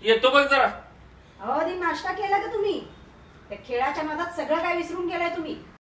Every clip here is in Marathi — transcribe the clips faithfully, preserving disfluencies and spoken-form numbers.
येतो बघ जरा. अहो आधी नाश्ता केला का तुम्ही? त्या खेळाच्या नादात सगळं काय विसरून गेलाय तुम्ही.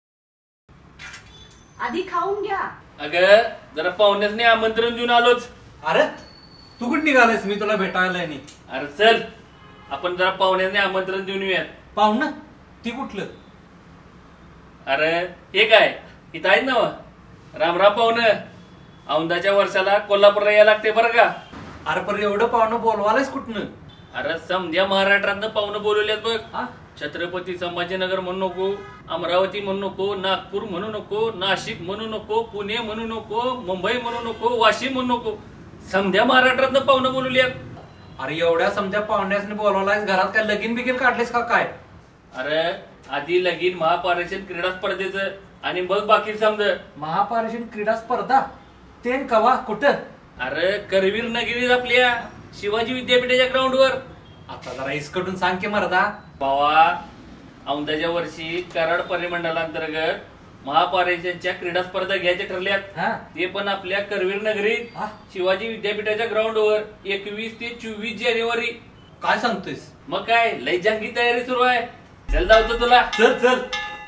आधी खाऊन घ्या. अगं जरा पाहुण्यासने आमंत्रण देऊन आलोच. अरे तू कुठं निघालायस? मी तुला भेटायला नाही. अरे चल आपण जरा पाहुण्याने आमंत्रण देऊन येऊयात. पाहुणं ती कुठलं? अरे हे काय इथं आहेत ना रामराम पाहुणं. औंदाच्या वर्षाला कोल्हापूरला यायला लागते बरं का. अरे पण एवढं पाहुणं बोलवायलाच कुठनं? अरे समध्या महाराष्ट्रातनं पाहुणं बोलवल्यात बघ. छत्रपती संभाजीनगर म्हणू नको, अमरावती म्हणू नको, नागपूर म्हणू नको, नाशिक म्हणू नको, पुणे म्हणू नको, मुंबई म्हणू नको, वाशिम म्हणू नको, समध्या महाराष्ट्रातनं पाहुणं बोलवल्यात. अरे एवढ्या समध्या पाहुण्यासने बोलवलायस. घरात काय लगीन बिगीन काढलेस का काय? अरे आधी लगीन महापारेषण क्रीडा स्पर्धेचं आणि मग बाकी समज. महापारेषण क्रीडा स्पर्धा ते कवा कुठं? अरे करवीर नगरीत आपल्या शिवाजी विद्यापीठाच्या ग्राउंडवर. आता जरा इसकडून सांग की मर्दा. बावा औंदाच्या वर्षी कराड परिमंडलांतर्गत महापारेषणच्या क्रीडा स्पर्धा घ्यायच्या ठरल्यात. ते पण आपल्या करवीर नगरीत शिवाजी विद्यापीठाच्या ग्राउंडवर एकवीस ते चोवीस जानेवारी. काय सांगतोयस? मग काय लय जंगी तयारी सुरू आहे. चल जाऊतो तुला. चल चल.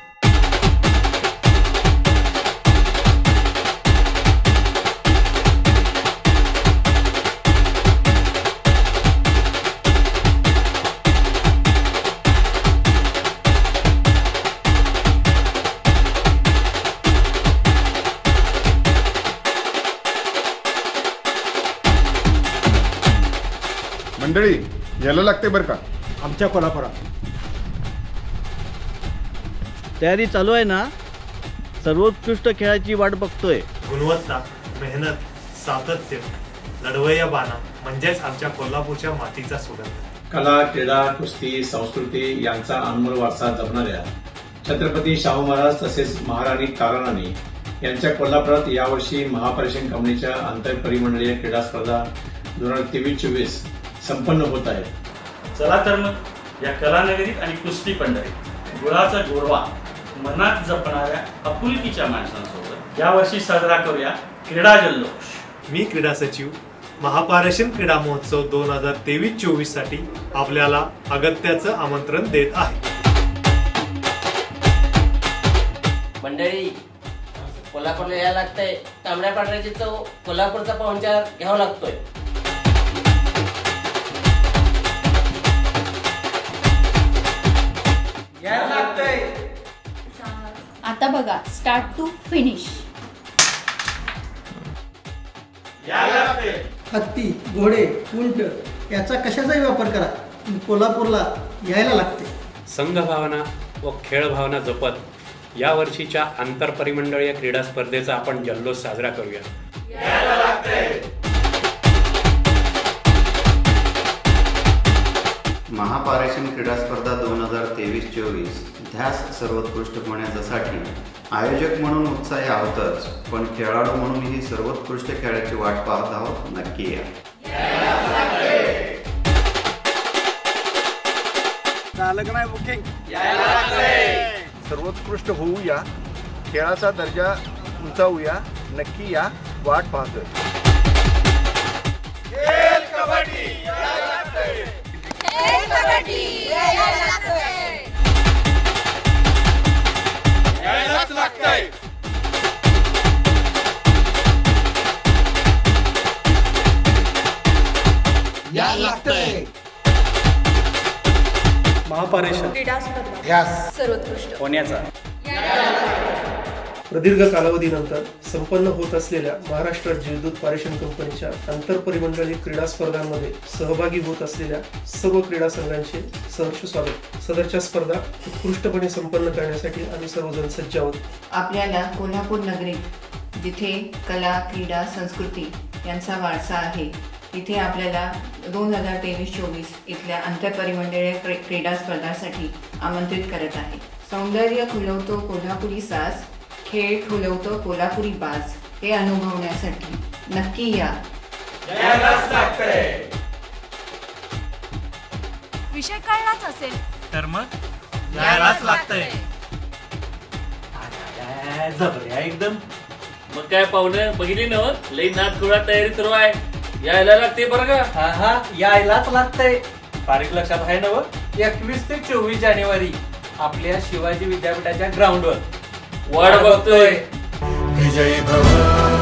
मंडळी यायला लागते बरं का आमच्या कोल्हापुरात. तयारी चालू आहे ना? सर्वोत्कृष्ट खेळाची वाट बघतोय. गुणवत्ता, मेहनत, सातत्य, लढवय्या बाणा म्हणजेच आमच्या कोल्हापूरच्या मातीचा सुगंध. कला, क्रीडा, कुस्ती, संस्कृती यांचा अनमोल वारसा जपणाऱ्या छत्रपती शाहू महाराज तसेच महाराणी ताराराणी यांच्या कोल्हापुरात यावर्षी महापारेषण कंपनीच्या आंतरपरिमंडळीय क्रीडा स्पर्धा दोन हजार तेवीस चोवीस संपन्न होत आहेत. चला तर मग या कलानगरीत आणि कुस्ती पंढरीत गुळाचा गोरवा मनात जपणाऱ्या आपुलकीच्या माणसांसोबत यावर्षी साजरा करूया क्रीडा जल्लोष. मी क्रीडा सचिव महापारेषण क्रीडा महोत्सव दोन हजार तेवीस चोवीस साठी आपल्याला अगत्याचं आमंत्रण देत आहे. मंडळी कोल्हापूरला यायला लागतंय. तांबड्या पांढऱ्याची चव कोल्हापूरचा पाहुणचार घ्यावा लागतोय. आता बघा स्टार्ट टू फिनिश. हत्ती, घोडे, उंट याचा कशाचाही वापर करा. कोल्हापूरला यायला लागते. संघ भावना व खेळ भावना जपत या वर्षीच्या आंतरपरिमंडळीय क्रीडा स्पर्धेचा आपण जल्लोष साजरा करूया. महापारेषण क्रीडा स्पर्धा दोन हजार तेवीस चोवीस ध्यास सर्वोत्कृष्ट होण्यासाठी आयोजक म्हणून उत्साही आहोतच, पण खेळाडू म्हणूनही सर्वोत्कृष्ट खेळाची वाट पाहत आहोत. नक्की या. झालं का नाही बुकिंग? सर्वोत्कृष्ट होऊया, खेळाचा दर्जा उंचावूया. नक्की या, वाट पाहतोय. महापारेषण क्रीडा स्पर्धा सर्वोत्कृष्ट होण्याचा प्रदीर्घ कालावधीनंतर संपन्न होत असलेल्या महाराष्ट्र जलदूत पारेषण कंपनीच्या आंतरपरिमंडळीय क्रीडा स्पर्धांमध्ये सहभागी होत असलेल्या सर्व क्रीडा संघांचे सहर्ष स्वागत. सदरच्या स्पर्धा उत्कृष्टपणे संपन्न करण्यासाठी आम्ही सर्वजण सज्ज आहोत. आपल्याला कोल्हापूर नगरीत जिथे कला, क्रीडा, संस्कृती यांचा वारसा आहे, तिथे आपल्याला दोन हजार तेवीस चोवीस इथल्या आंतरपरिमंडळीय क्रीडा स्पर्धांसाठी आमंत्रित करत आहे. सौंदर्य खुलवतो कोल्हापुरी साज, खेळ खुलवतो कोल्हापुरी बाज हे अनुभवण्यासाठी नक्की या. विषय कळलाच असेल तर मग यायलाच लागतंय. एकदम. मग काय पाहुणं बघितली ना लई नाच गोळा तयारी सुरू आहे. यायला लागते बरं का. हा हा यायलाच लागतंय. तारीख लक्षात आहे ना व? एकवीस ते चोवीस जानेवारी आपल्या शिवाजी विद्यापीठाच्या ग्राउंडवर वाट बघतोय. विजयी भव